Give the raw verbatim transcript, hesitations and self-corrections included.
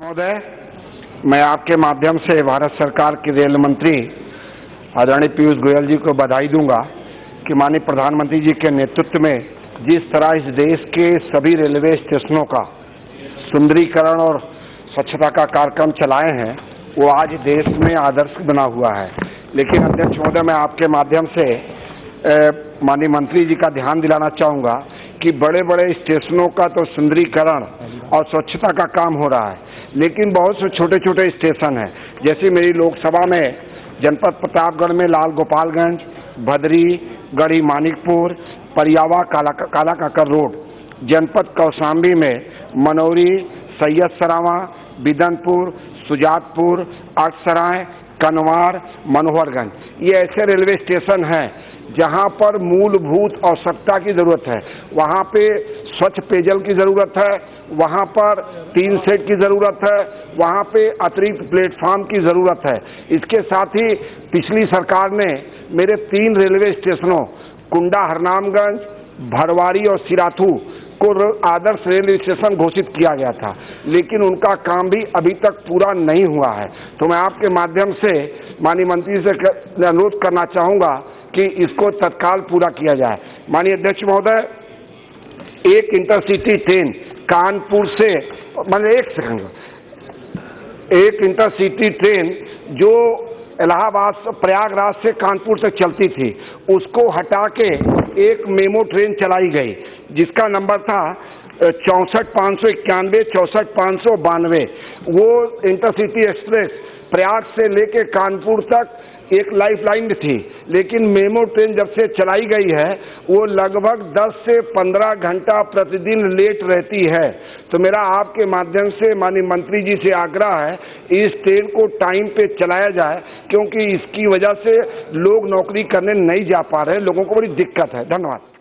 महोदय, मैं आपके माध्यम से भारत सरकार के रेल मंत्री आदरणीय पीयूष गोयल जी को बधाई दूंगा कि माननीय प्रधानमंत्री जी के नेतृत्व में जिस तरह इस देश के सभी रेलवे स्टेशनों का सुंदरीकरण और स्वच्छता का कार्यक्रम चलाए हैं, वो आज देश में आदर्श बना हुआ है। लेकिन अध्यक्ष महोदय, मैं आपके माध्यम से माननीय मंत्री जी का ध्यान दिलाना चाहूँगा कि बड़े बड़े स्टेशनों का तो सुंदरीकरण और स्वच्छता का काम हो रहा है, लेकिन बहुत से छोटे छोटे स्टेशन हैं। जैसे मेरी लोकसभा में जनपद प्रतापगढ़ में लाल गोपालगंज, भदरी, गढ़ी मानिकपुर, परियावा, काला काला काकर रोड, जनपद कौशाम्बी में मनौरी, सैयद सरावा, बिदनपुर, सुजातपुर, अठसराय, कनवार, मनोहरगंज, ये ऐसे रेलवे स्टेशन हैं जहां पर मूलभूत आवश्यकता की जरूरत है। वहां पे स्वच्छ पेयजल की जरूरत है, वहां पर तीन सेट की जरूरत है, वहां पे अतिरिक्त प्लेटफॉर्म की जरूरत है। इसके साथ ही पिछली सरकार ने मेरे तीन रेलवे स्टेशनों कुंडा हरनामगंज, भरवारी और सिराथू को आदर्श रेलवे स्टेशन घोषित किया गया था, लेकिन उनका काम भी अभी तक पूरा नहीं हुआ है। तो मैं आपके माध्यम से माननीय मंत्री से अनुरोध करना चाहूँगा कि इसको तत्काल पूरा किया जाए। माननीय अध्यक्ष महोदय, एक इंटरसिटी ट्रेन कानपुर से, मतलब एक सेकंड, एक इंटरसिटी ट्रेन जो इलाहाबाद से प्रयागराज से कानपुर तक चलती थी, उसको हटा के एक मेमो ट्रेन चलाई गई जिसका नंबर था चौंसठ पाँच सौ इक्यानवे चौंसठ पाँच सौ बानवे। वो इंटरसिटी एक्सप्रेस प्रयाग से लेके कानपुर तक एक लाइफलाइन थी, लेकिन मेमो ट्रेन जब से चलाई गई है वो लगभग दस से पंद्रह घंटा प्रतिदिन लेट रहती है। तो मेरा आपके माध्यम से माननीय मंत्री जी से आग्रह है, इस ट्रेन को टाइम पे चलाया जाए, क्योंकि इसकी वजह से लोग नौकरी करने नहीं जा पा रहे, लोगों को बड़ी दिक्कत है। धन्यवाद।